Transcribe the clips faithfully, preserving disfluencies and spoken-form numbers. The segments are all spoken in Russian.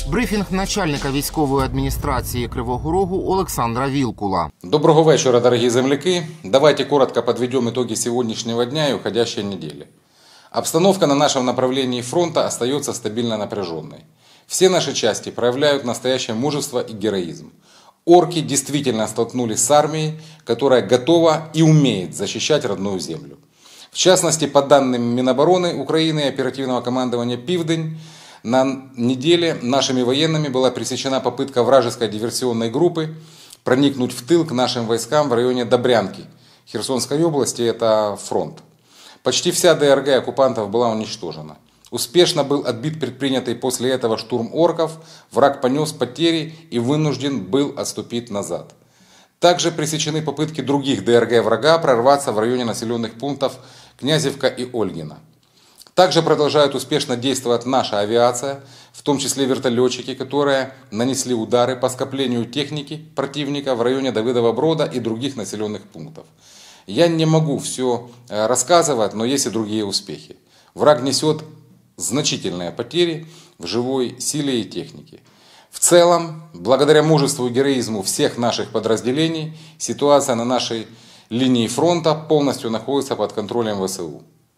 Брифінг начальника військової адміністрації Кривого Рогу Олександра Вілкула. Доброго вечера, дорогие земляки. Давайте коротко подведем итоги сегодняшнего дня и уходящей недели. Обстановка на нашем направлении фронта остается стабильно напряженной. Все наши части проявляют настоящее мужество и героизм. Орки действительно столкнулись с армией, которая готова и умеет защищать родную землю. В частности, по данным Минобороны Украины и оперативного командования «Пивдень», на неделе нашими военными была пресечена попытка вражеской диверсионной группы проникнуть в тыл к нашим войскам в районе Добрянки, Херсонской области, это фронт. Почти вся ДРГ оккупантов была уничтожена. Успешно был отбит предпринятый после этого штурм орков, враг понес потери и вынужден был отступить назад. Также пресечены попытки других ДРГ врага прорваться в районе населенных пунктов Князевка и Ольгино. Также продолжает успешно действовать наша авиация, в том числе вертолетчики, которые нанесли удары по скоплению техники противника в районе Давыдова Брода и других населенных пунктов. Я не могу все рассказывать, но есть и другие успехи. Враг несет значительные потери в живой силе и технике. В целом, благодаря мужеству и героизму всех наших подразделений, ситуация на нашей линии фронта полностью находится под контролем ВСУ.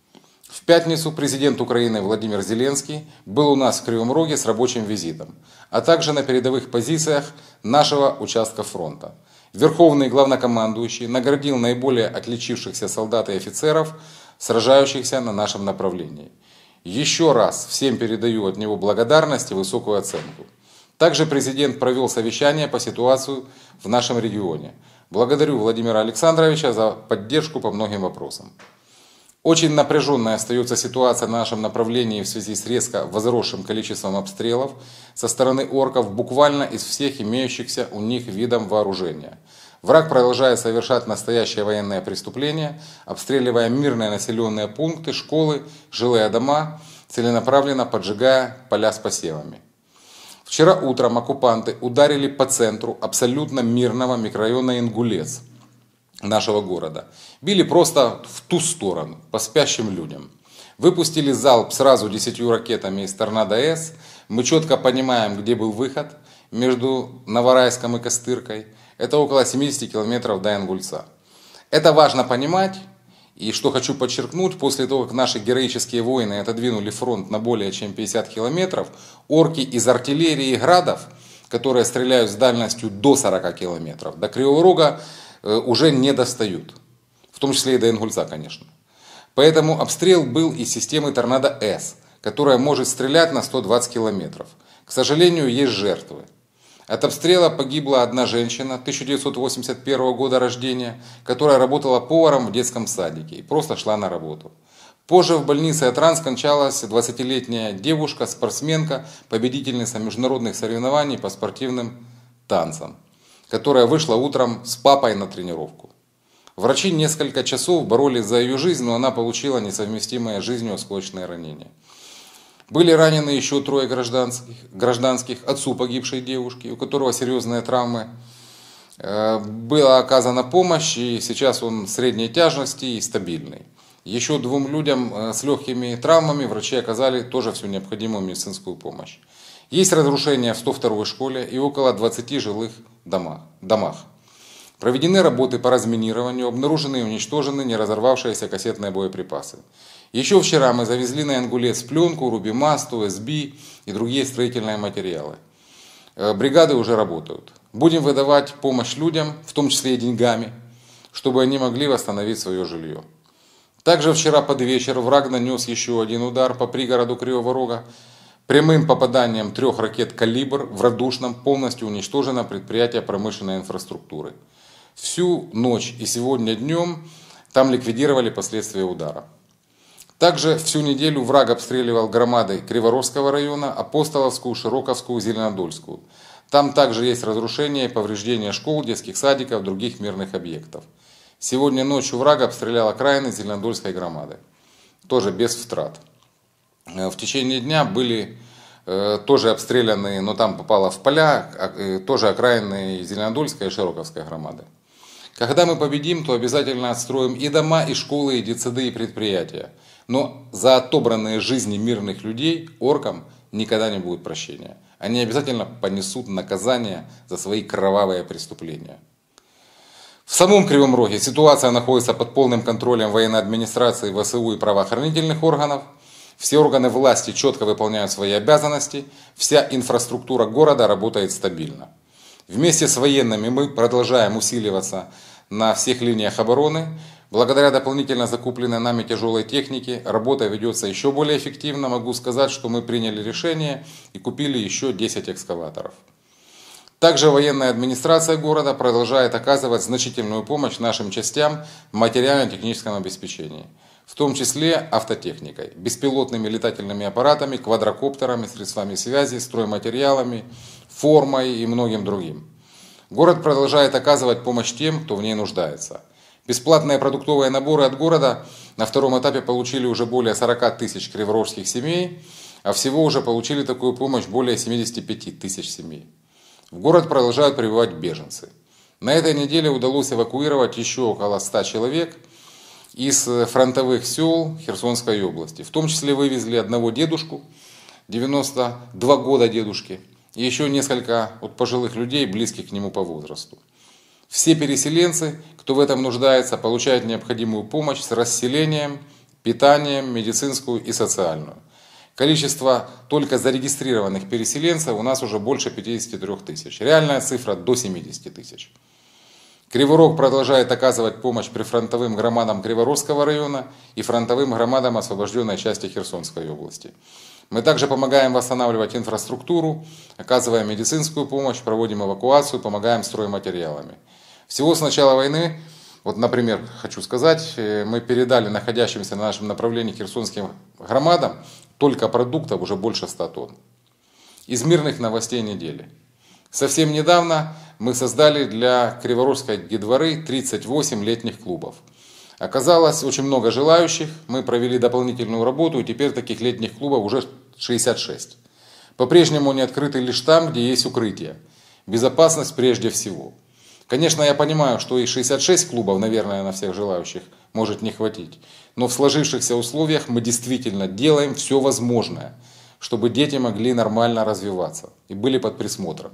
В пятницу президент Украины Владимир Зеленский был у нас в Кривом Роге с рабочим визитом, а также на передовых позициях нашего участка фронта. Верховный главнокомандующий наградил наиболее отличившихся солдат и офицеров, сражающихся на нашем направлении. Еще раз всем передаю от него благодарность и высокую оценку. Также президент провел совещание по ситуации в нашем регионе. Благодарю Владимира Александровича за поддержку по многим вопросам. Очень напряженной остается ситуация на нашем направлении в связи с резко возросшим количеством обстрелов со стороны орков буквально из всех имеющихся у них видов вооружения. Враг продолжает совершать настоящее военное преступление, обстреливая мирные населенные пункты, школы, жилые дома, целенаправленно поджигая поля с посевами. Вчера утром оккупанты ударили по центру абсолютно мирного микрорайона Ингулец нашего города. Били просто в ту сторону, по спящим людям. Выпустили залп сразу десятью ракетами из Торнадо-С. Мы четко понимаем, где был выход между Новорайском и Костыркой. Это около семидесяти километров до Ингульца. Это важно понимать. И что хочу подчеркнуть, после того, как наши героические воины отодвинули фронт на более чем пятьдесят километров, орки из артиллерии и градов, которые стреляют с дальностью до сорока километров, до Кривого Рога уже не достают. В том числе и до Ингульца, конечно. Поэтому обстрел был из системы Торнадо-С, которая может стрелять на сто двадцать километров. К сожалению, есть жертвы. От обстрела погибла одна женщина тысяча девятьсот восемьдесят первого года рождения, которая работала поваром в детском садике и просто шла на работу. Позже в больнице от ран скончалась двадцатилетняя девушка, спортсменка, победительница международных соревнований по спортивным танцам, которая вышла утром с папой на тренировку. Врачи несколько часов боролись за ее жизнь, но она получила несовместимое с жизнью осколочное ранение. Были ранены еще трое гражданских, гражданских, отцу погибшей девушки, у которого серьезные травмы. Была оказана помощь, и сейчас он средней тяжести и стабильный. Еще двум людям с легкими травмами врачи оказали тоже всю необходимую медицинскую помощь. Есть разрушения в сто второй школе и около двадцати жилых домах. домах. Проведены работы по разминированию, обнаружены и уничтожены неразорвавшиеся кассетные боеприпасы. Еще вчера мы завезли на Ингулец пленку, рубимаст, ОСБ и другие строительные материалы. Бригады уже работают. Будем выдавать помощь людям, в том числе и деньгами, чтобы они могли восстановить свое жилье. Также вчера под вечер враг нанес еще один удар по пригороду Кривого Рога. Прямым попаданием трех ракет «Калибр» в Радушном полностью уничтожено предприятие промышленной инфраструктуры. Всю ночь и сегодня днем там ликвидировали последствия удара. Также всю неделю враг обстреливал громады Криворожского района, Апостоловскую, Широковскую, Зеленодольскую. Там также есть разрушения и повреждения школ, детских садиков, других мирных объектов. Сегодня ночью враг обстрелял окраины Зеленодольской громады. Тоже без втрат. В течение дня были э, тоже обстреляны, но там попало в поля, э, тоже окраины Зеленодольской и Широковской громады. Когда мы победим, то обязательно отстроим и дома, и школы, и детсады, и предприятия. Но за отобранные жизни мирных людей оркам никогда не будет прощения. Они обязательно понесут наказание за свои кровавые преступления. В самом Кривом Роге ситуация находится под полным контролем военной администрации, ВСУ и правоохранительных органов. Все органы власти четко выполняют свои обязанности, вся инфраструктура города работает стабильно. Вместе с военными мы продолжаем усиливаться на всех линиях обороны. Благодаря дополнительно закупленной нами тяжелой технике работа ведется еще более эффективно. Могу сказать, что мы приняли решение и купили еще десять экскаваторов. Также военная администрация города продолжает оказывать значительную помощь нашим частям в материально-техническом обеспечении, в том числе автотехникой, беспилотными летательными аппаратами, квадрокоптерами, средствами связи, стройматериалами, формой и многим другим. Город продолжает оказывать помощь тем, кто в ней нуждается. Бесплатные продуктовые наборы от города на втором этапе получили уже более сорока тысяч криворожских семей, а всего уже получили такую помощь более семидесяти пяти тысяч семей. В город продолжают прибывать беженцы. На этой неделе удалось эвакуировать еще около ста человек из фронтовых сел Херсонской области. В том числе вывезли одного дедушку, девяноста двух года дедушки, и еще несколько от пожилых людей, близких к нему по возрасту. Все переселенцы, кто в этом нуждается, получают необходимую помощь с расселением, питанием, медицинскую и социальную. Количество только зарегистрированных переселенцев у нас уже больше пятидесяти трёх тысяч. Реальная цифра до семидесяти тысяч. Кривой Рог продолжает оказывать помощь прифронтовым громадам Криворожского района и фронтовым громадам освобожденной части Херсонской области. Мы также помогаем восстанавливать инфраструктуру, оказываем медицинскую помощь, проводим эвакуацию, помогаем стройматериалами. Всего с начала войны, вот, например, хочу сказать, мы передали находящимся на нашем направлении херсонским громадам только продуктов уже больше ста тонн. Из мирных новостей недели. Совсем недавно мы создали для Криворожской гидворы тридцать восемь летних клубов. Оказалось очень много желающих, мы провели дополнительную работу, и теперь таких летних клубов уже шестьдесят шесть. По-прежнему они открыты лишь там, где есть укрытие. Безопасность прежде всего. Конечно, я понимаю, что и шестьдесят шесть клубов, наверное, на всех желающих может не хватить. Но в сложившихся условиях мы действительно делаем все возможное, чтобы дети могли нормально развиваться и были под присмотром.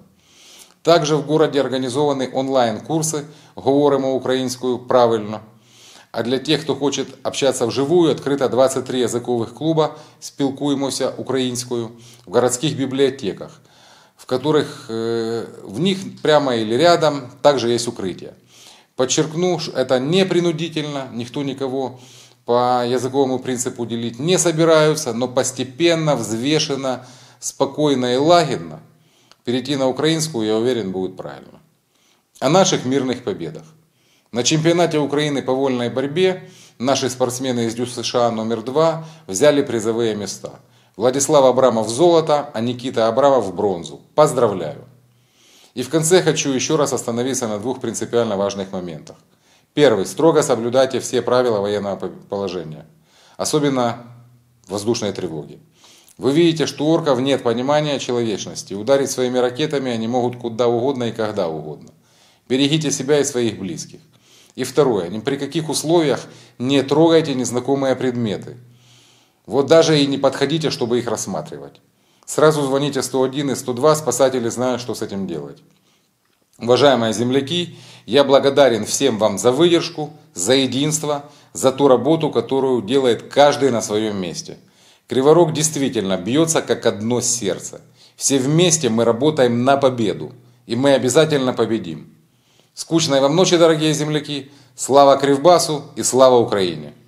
Также в городе организованы онлайн-курсы «Говоримо українською правильно». А для тех, кто хочет общаться вживую, открыто двадцать три языковых клуба «Спілкуємося українською» в городских библиотеках, в которых э, в них прямо или рядом также есть укрытие. Подчеркну, это не принудительно, никто никого по языковому принципу делить не собираются, но постепенно, взвешенно, спокойно и лагерно перейти на украинскую, я уверен, будет правильно. О наших мирных победах. На чемпионате Украины по вольной борьбе наши спортсмены из ДЮСШ номер два взяли призовые места. Владислав Абрамов золото, а Никита Абрамов бронзу. Поздравляю! И в конце хочу еще раз остановиться на двух принципиально важных моментах. Первый. Строго соблюдайте все правила военного положения. Особенно воздушной тревоги. Вы видите, что у орков нет понимания человечности. Ударить своими ракетами они могут куда угодно и когда угодно. Берегите себя и своих близких. И второе. Ни при каких условиях не трогайте незнакомые предметы. Вот даже и не подходите, чтобы их рассматривать. Сразу звоните сто один и сто два, спасатели знают, что с этим делать. Уважаемые земляки, я благодарен всем вам за выдержку, за единство, за ту работу, которую делает каждый на своем месте. Кривой Рог действительно бьется как одно сердце. Все вместе мы работаем на победу. И мы обязательно победим. Скучной вам ночи, дорогие земляки. Слава Кривбасу и слава Украине!